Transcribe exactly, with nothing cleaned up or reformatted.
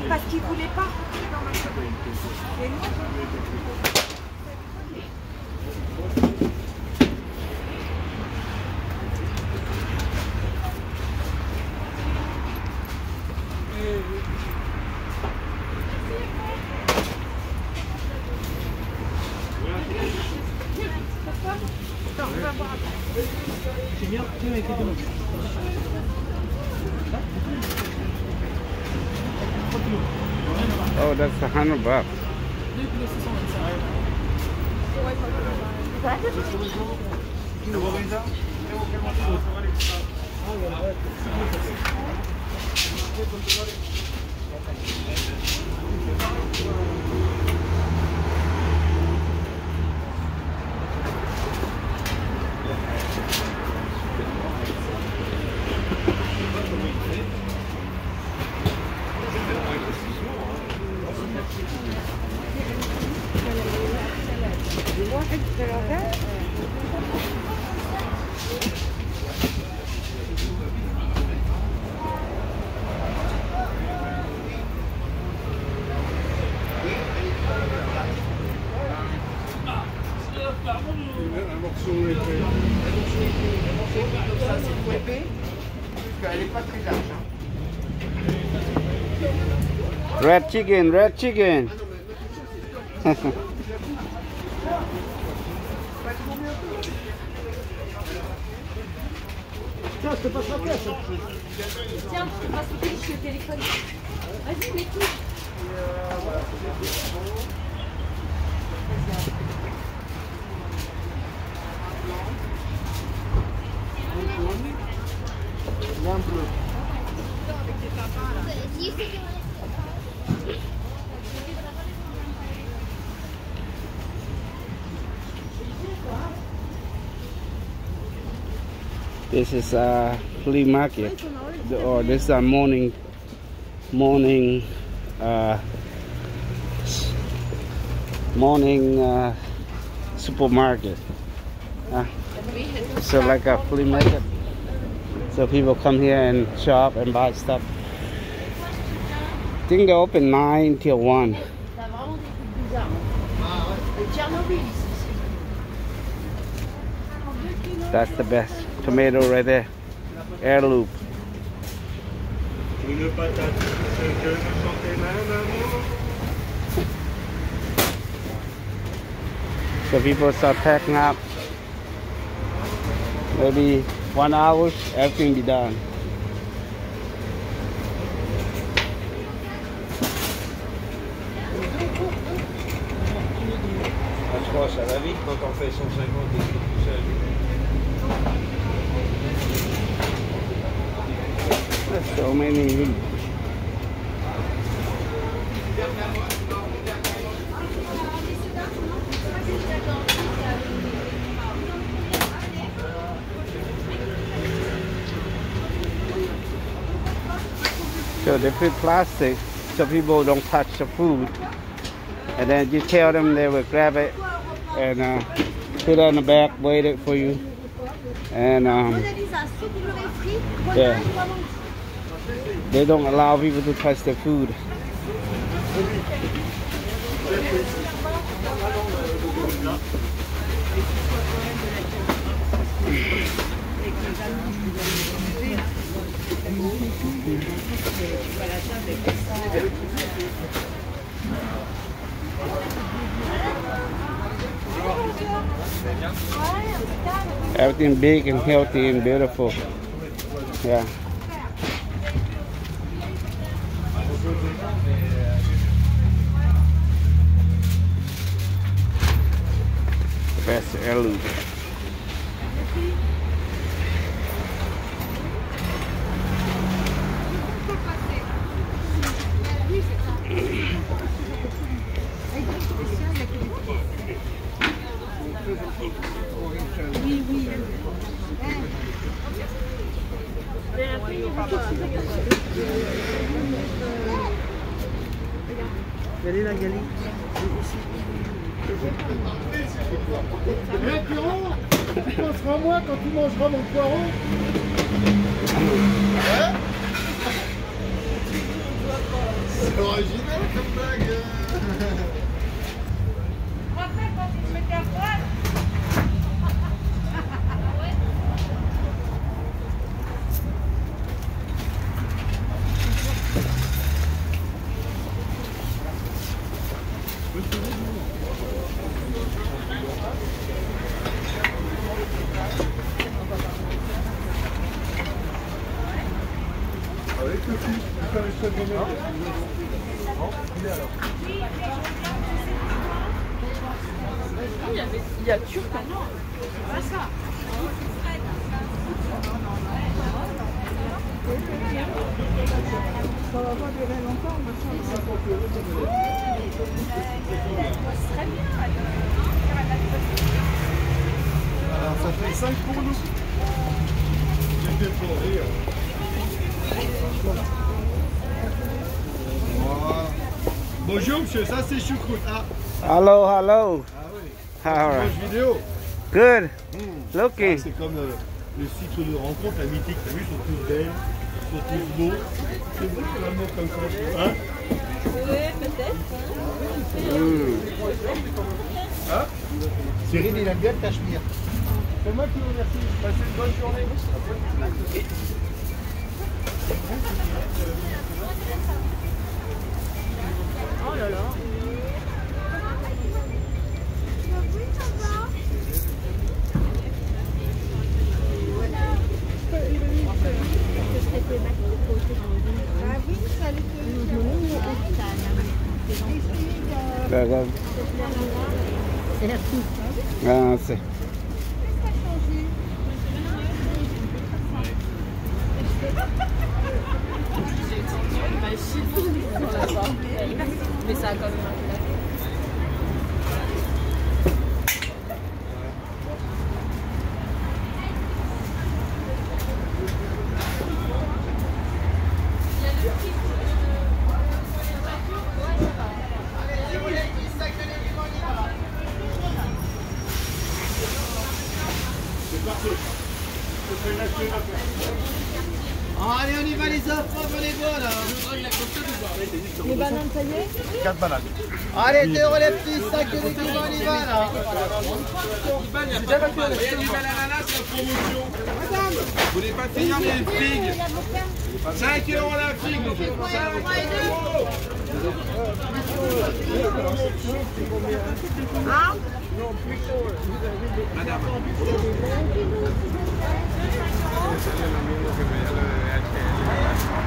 Parce qu'ils ne voulaient pas. Et moi, c'est bien, tiens, avec les deux. Oh, that's a hundred bucks. Un morceau épais. Un morceau comme ça, c'est trop épais. Parce qu'elle n'est pas très large. Hein. Red chicken, red chicken. Tiens, je te passe la caisse. tiens, on va sauter sur le téléphone. Vas-y, mets tout. Un bleu. This is a flea market, or this is a morning, morning, uh, morning uh, supermarket. Uh, so like a flea market. So people come here and shop and buy stuff. I think they open nine till one. T'as vraiment des trucs bizarres. Le Tchernobyl ici. That's the best tomato right there. Heirloom. Une patate. C'est une santé même. So people start packing up. Maybe one hour, everything be done. Je crois que ça va vite quand on fait cent cinquante et tout seul. There's so many. So they put plastic so people don't touch the food, and then you tell them they will grab it and uh, put it on the back, wait it for you, and um, yeah, they don't allow people to touch the food. Everything big and healthy and beautiful. Yeah. The best heirloom. Oui, oui. Regardez la galette. Hé Pierrot, tu penseras à moi quand tu mangeras mon poireau? Hein? C'est original comme blague. Avec le fils, tu fais les chefs de mer. Il est alors. Il y avait, il y a turc, non? C'est ça. Ça va pas durer longtemps, machin. Très bien. Alors ça fait cinq pour nous. J'ai fait pour rire. Voilà. Bonjour monsieur, ça c'est choucroute. Ah, Hello, hello. ah oui. All right. Image vidéo. Good. Mmh. Looking. C'est comme euh, le cycle de rencontre, la mythique. T'as vu, ils sont tous belles, ils sont tous beaux. C'est vrai que l'amour comme ça. Hein? Oui, peut-être. Mm. Hein? Cyril, il aime bien le cachemire. C'est moi qui vous remercie. Passez une bonne journée. Oh là là. Ah oui, ça le D'accord. Ah, c'est. Mais ça a quand même un peu. Allez, on y va les enfants, venez voir là. Les bananes, ça y est? quatre bananes. Allez, Théo, les petits sacs de légumes, on y va là. Il y a du bel ananas, c'est en promotion. Madame, vous voulez pas finir les figues? cinq euros la figue, monsieur. cinq euros. Madame.